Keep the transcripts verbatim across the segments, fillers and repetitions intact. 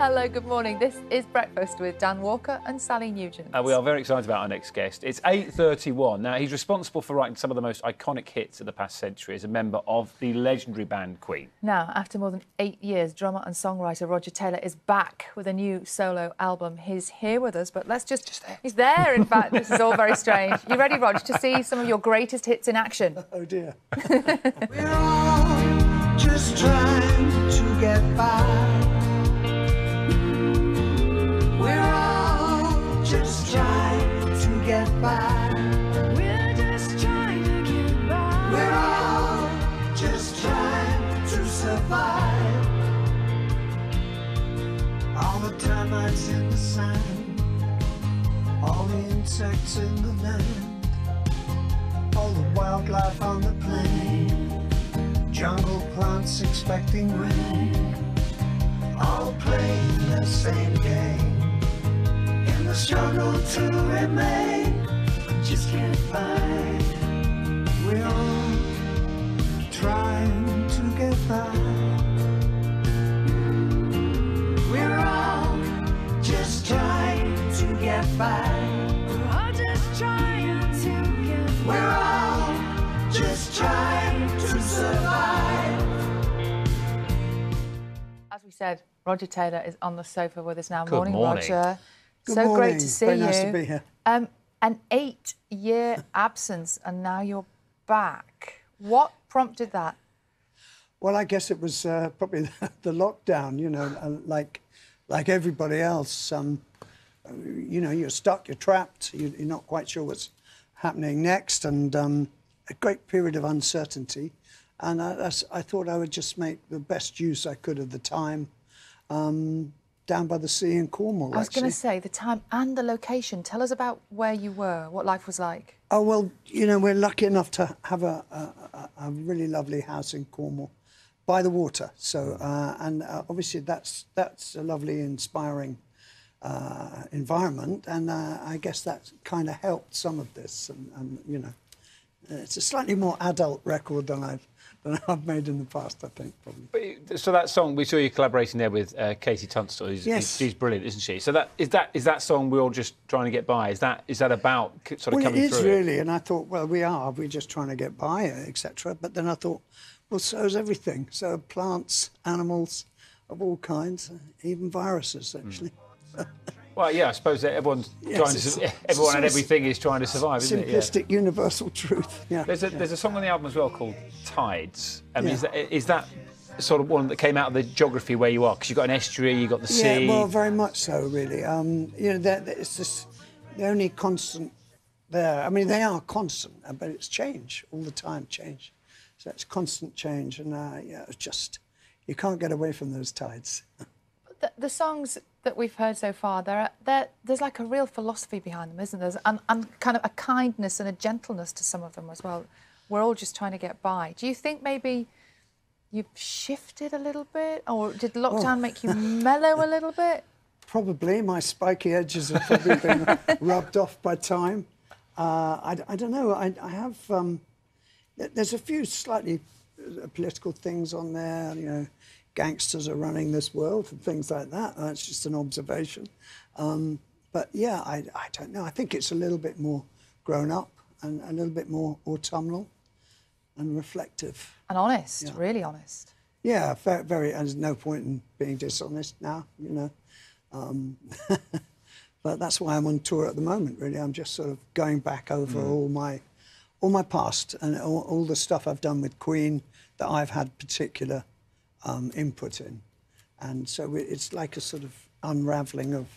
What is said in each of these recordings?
Hello, good morning. This is Breakfast with Dan Walker and Sally Nugent. Uh, we are very excited about our next guest. It's eight thirty-one. Now, he's responsible for writing some of the most iconic hits of the past century as a member of the legendary band Queen. Now, after more than eight years, drummer and songwriter Roger Taylor is back with a new solo album. He's here with us, but let's just... just there. He's there, in fact. This is all very strange. You ready, Roger, to see some of your greatest hits in action? Oh, dear. We're all just trying to get by. We're all just trying to get by. We're just trying to get by. We're all just trying to survive. All the termites in the sand, all the insects in the land, all the wildlife on the plain, jungle plants expecting rain, all playing the same game. In the struggle to remain, just can't find. We're all trying to get by. We're all just trying to get by. We're all just trying to get by. We're all just trying to survive. As we said, Roger Taylor is on the sofa with us now. Good morning, morning. Roger. Good so morning. great to see Very you. nice to be here. Um, an eight-year absence, and now you're back. What prompted that? Well, I guess it was uh, probably the, the lockdown, you know, uh, like like everybody else. Um, you know, you're stuck, you're trapped, you, you're not quite sure what's happening next, and um, a great period of uncertainty. And I, that's, I thought I would just make the best use I could of the time um, down by the sea in Cornwall, I was actually. going to say, the time and the location. Tell us about where you were, what life was like. Oh, well, you know, we're lucky enough to have a, a, a really lovely house in Cornwall by the water. So, uh, and uh, obviously that's, that's a lovely, inspiring uh, environment. And uh, I guess that kind of helped some of this. And, and, you know, it's a slightly more adult record than I've, than I've made in the past, I think, probably. But, so that song, we saw you collaborating there with uh, Katie Tunstall, who's, yes. she's brilliant, isn't she? So that is that is that song we're all just trying to get by? Is that is that about sort of well, coming it is through really, it? and I thought, well, we are, we're just trying to get by, et cetera. But then I thought, well, so is everything. So plants, animals of all kinds, even viruses, actually. Mm. Well, yeah, I suppose that everyone's Yes, trying it's- to. it's Everyone a and sort of everything is trying to survive, isn't it? Yeah. Simplistic, universal truth. Yeah. There's a yeah. there's a song on the album as well called Tides. I mean, Yeah. is that is that sort of one that came out of the geography where you are? Because you've got an estuary, you've got the sea. Yeah, well, very much so, really. Um, you know, that it's just the only constant there. I mean, they are constant, but it's change all the time, change. So it's constant change, and uh, yeah, it's just you can't get away from those tides. The, the songs that we've heard so far, there, there, there's like a real philosophy behind them, isn't there? And, and kind of a kindness and a gentleness to some of them as well. We're all just trying to get by. Do you think maybe you've shifted a little bit, or did lockdown Oh. make you mellow a little bit? Probably. My spiky edges have probably been rubbed off by time. Uh, I, I don't know. I, I have... Um, there's a few slightly political things on there, you know, gangsters are running this world and things like that. That's just an observation. Um, but, yeah, I, I don't know. I think it's a little bit more grown up and a little bit more autumnal and reflective. And honest, Yeah. really honest. Yeah, very, very... There's no point in being dishonest now, you know. Um, but that's why I'm on tour at the moment, really. I'm just sort of going back over mm. all my all my past and all, all the stuff I've done with Queen that I've had particular um, input in. And so it's like a sort of unravelling of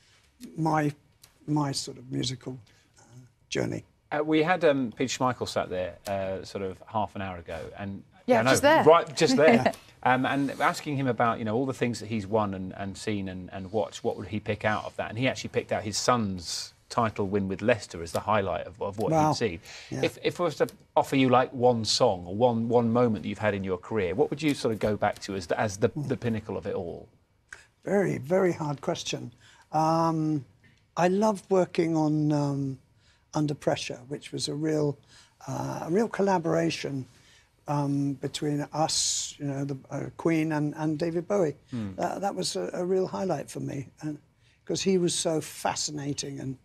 my my sort of musical uh, journey. Uh, we had um, Peter Schmeichel sat there uh, sort of half an hour ago, and Yeah, I know, just there. right, just there, um, and asking him about you know all the things that he's won and, and seen and, and watched. What would he pick out of that? And he actually picked out his son's title win with Leicester as the highlight of, of what Wow. he'd seen. Yeah. If if I was to offer you like one song or one one moment that you've had in your career, what would you sort of go back to as the, as the, the pinnacle of it all? Very, very hard question. Um, I loved working on um, Under Pressure, which was a real, uh, a real collaboration um, between us, you know, the uh, Queen and, and David Bowie. Mm. That, that was a, a real highlight for me, and because he was so fascinating and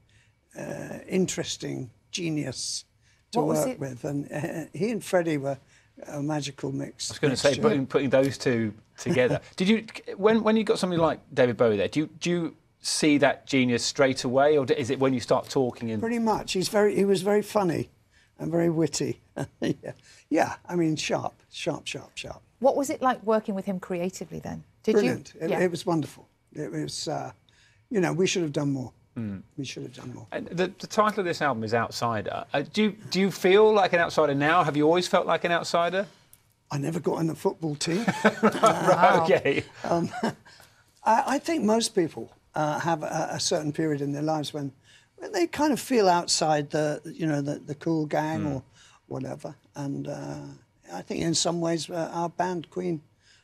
uh, interesting genius to What was work it- with, and uh, he and Freddie were a magical mix. I was going to say, mixture. putting, putting those two together. Did you, when when you got somebody like David Bowie there, do you do you see that genius straight away, or is it when you start talking? And Pretty much. He's very. He was very funny and very witty. yeah. yeah, I mean, sharp, sharp, sharp, sharp. What was it like working with him creatively then? Did Brilliant. you? It, yeah. it was wonderful. It was, uh, you know, we should have done more. Mm. We should have done more. And the, the title of this album is Outsider. Uh, do you, do you feel like an outsider now? Have you always felt like an outsider? I never got in the football team. Right, okay. Um, I, I think most people uh, have a, a certain period in their lives when, when they kind of feel outside the, you know, the, the cool gang mm. or whatever. And uh, I think in some ways uh, our band, Queen,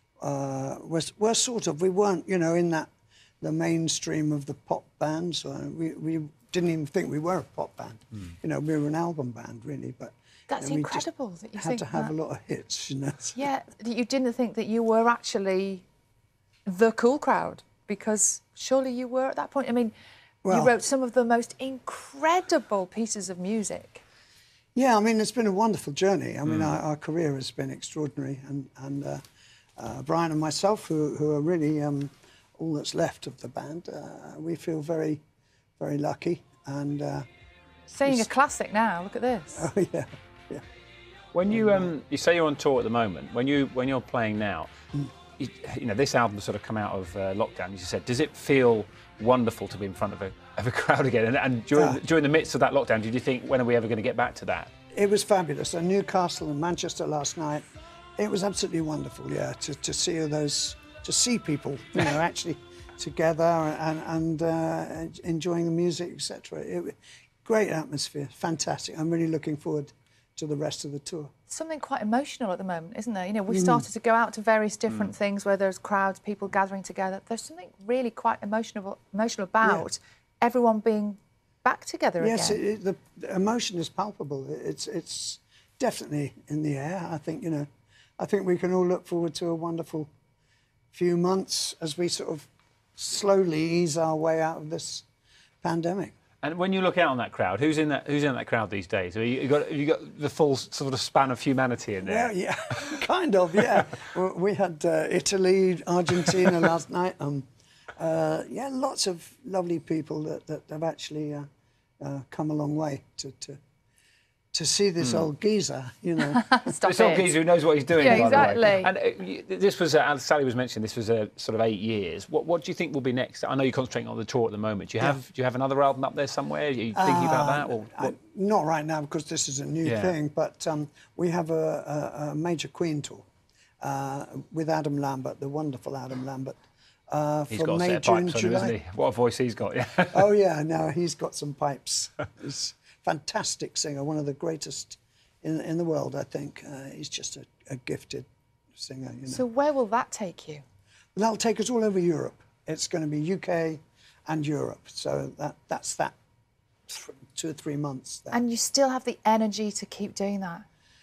uh, was were sort of, we weren't, you know, in that, the mainstream of the pop bands. Uh, we, we didn't even think we were a pop band. Mm. You know, we were an album band, really, but... That's you know, incredible that you had think to have that. a lot of hits, you know. Yeah, that you didn't think that you were actually the cool crowd, because surely you were at that point. I mean, Well, you wrote some of the most incredible pieces of music. Yeah, I mean, it's been a wonderful journey. I mean, our, our career has been extraordinary, and and uh, uh, Brian and myself, who who are really um, all that's left of the band, uh, we feel very, very lucky. And uh, Saying a classic now, look at this. oh yeah, yeah. When you um, you say you're on tour at the moment, when you when you're playing now, Mm. you, you know this album's sort of come out of uh, lockdown. As you said, does it feel wonderful to be in front of a of a crowd again? And, and during Ah. during the midst of that lockdown, did you think, when are we ever going to get back to that? It was fabulous. So Newcastle and Manchester last night, it was absolutely wonderful. Yeah, to, to see all those, to see people, you know, actually together and and uh, enjoying the music, et cetera. It, great atmosphere, fantastic. I'm really looking forward to the rest of the tour. Something quite emotional at the moment, isn't there? You know, we've started to go out to various different mm. things where there's crowds, people gathering together. There's something really quite emotional, emotional about yeah. everyone being back together yes, again. Yes, the, the emotion is palpable. It's it's definitely in the air. I think, you know, I think we can all look forward to a wonderful few months as we sort of slowly ease our way out of this pandemic. And when you look out on that crowd, who's in that who's in that crowd these days? Have you, you got have you got the full sort of span of humanity in there? Well, yeah, kind of, yeah. We had uh, Italy, Argentina last night. Um, uh, yeah, lots of lovely people that, that have actually uh, uh, come a long way to to, to see this mm. old geezer, you know. Stop this it. old geezer who knows what he's doing. Yeah, by exactly. The way. And uh, you- this was, uh, as Sally was mentioning, this was uh, sort of eight years. What what do you think will be next? I know you're concentrating on the tour at the moment. Do you have do you have another album up there somewhere? Are you thinking about that? Or Uh, what? I- not right now, because this is a new Yeah. thing, but um, we have a, a, a major Queen tour uh, with Adam Lambert, the wonderful Adam Lambert, uh, He's from got a May, set of June, pipes on him, July. hasn't he? What a voice he's got, yeah. Oh, yeah, no, he's got some pipes. He's a fantastic singer, one of the greatest in, in the world, I think. Uh, he's just a, a gifted singer, you know. So where will that take you? That'll take us all over Europe. It's going to be U K and Europe, so that that's that th- two or three months there. And you still have the energy to keep doing that?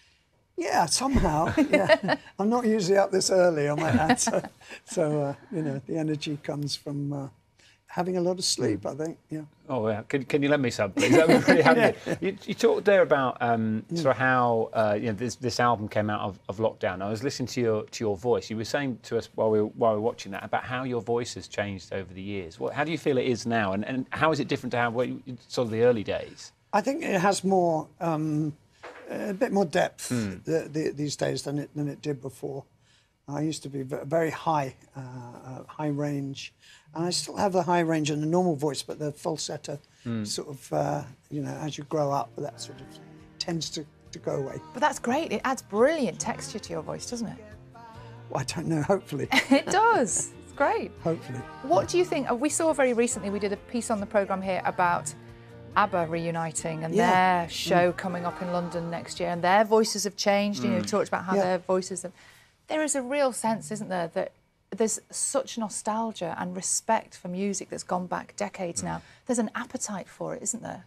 Yeah, somehow. Yeah, I'm not usually up this early, I might add. So, so uh, you know, the energy comes from uh, having a lot of sleep, I think. Yeah. Oh, yeah. Can, can you lend me some, please? That would be really handy. you, you talked there about um, Yeah. sort of how uh, you know this, this album came out of, of lockdown. I was listening to your to your voice. You were saying to us while we were, while we were watching that about how your voice has changed over the years. What, how do you feel it is now, and, and how is it different to how what, you- sort of the early days? I think it has more, um, a bit more depth Mm. the, the, these days than it than it did before. I used to be ve- very high, uh, uh, high range, and I still have the high range in the normal voice, but the falsetto Mm. sort of, uh, you know, as you grow up, that sort of tends to, to go away. But that's great. It adds brilliant texture to your voice, doesn't it? Well, I don't know. Hopefully, It does. It's great. hopefully. What do you think? uh, We saw very recently, we did a piece on the programme here about ABBA reuniting and Yeah. their show coming up in London next year, and their voices have changed. You know, you talked about how Yeah. their voices have... There is a real sense, isn't there, that there's such nostalgia and respect for music that's gone back decades now. There's an appetite for it, isn't there?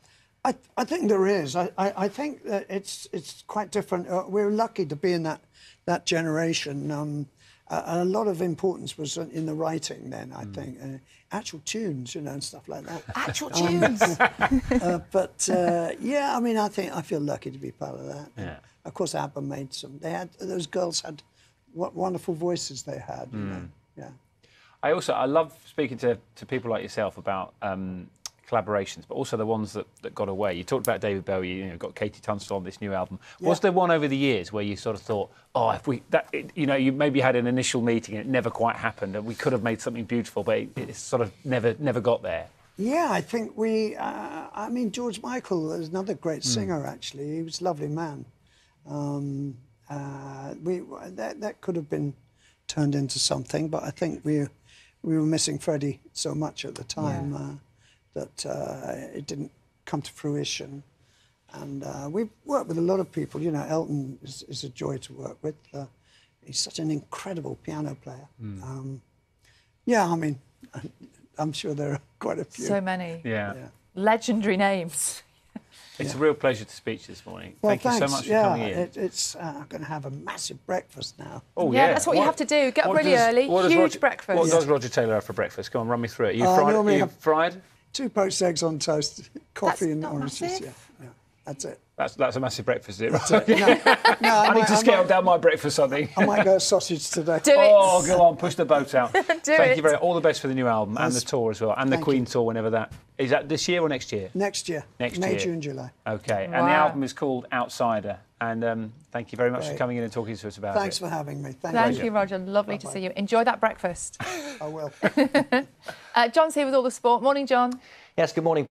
I, I think there is. I, I, I think that it's it's quite different. Uh, we're lucky to be in that that generation. Um, uh, and a lot of importance was in the writing then, I mm. think. Uh, actual tunes, you know, and stuff like that. Actual tunes. Um, uh, but uh, yeah, I mean, I think I feel lucky to be part of that. Yeah. And of course, ABBA made some. They had those girls had what wonderful voices they had. You mm. know? Yeah. I also I love speaking to to people like yourself about. Um, collaborations, but also the ones that, that got away. You talked about David Bowie, you know, got Katie Tunstall on this new album. Yeah. Was there one over the years where you sort of thought, oh, if we, that, it, you know, you maybe had an initial meeting and it never quite happened and we could have made something beautiful, but it, it sort of never never got there? Yeah, I think we, uh, I mean, George Michael is another great singer, mm. actually. He was a lovely man. Um, uh, we that, that could have been turned into something, but I think we, we were missing Freddie so much at the time. Yeah. Uh, that uh, it didn't come to fruition. And uh, we've worked with a lot of people. You know, Elton is, is a joy to work with. Uh, he's such an incredible piano player. Mm. Um, yeah, I mean, I'm sure there are quite a few. So many. Yeah. yeah. Legendary names. It's yeah. a real pleasure to speak to you this morning. Well, Thank thanks. you so much yeah, for coming in. It, it's, uh, I'm going to have a massive breakfast now. Oh, yeah. yeah. That's what, what you have to do. Get up really does, early. Huge Roger, breakfast. What yeah. does Roger Taylor have for breakfast? Come on, run me through it. Are you uh, fried? Are you have fried? Two poached eggs on toast, coffee that's and not oranges. massive. Yeah, yeah, that's it. That's that's a massive breakfast, is it? That's it. No, no, I, I might, need to I scale might, down my breakfast, I think. I might go sausage today. Do it. Oh, go on, push the boat out. Do Thank it. you very much. All the best for the new album That's, and the tour as well, and the Queen you. tour whenever that is. That this year or next year? Next year. Next May, year. June, July. Okay, Wow. and the album is called Outsider. And um, thank you very much Great. for coming in and talking to us about Thanks it. for having me. Thank, Thank you. you, Roger. Lovely Bye-bye. to see you. Enjoy that breakfast. I will. uh, John's here with all the sport. Morning, John. Yes, good morning.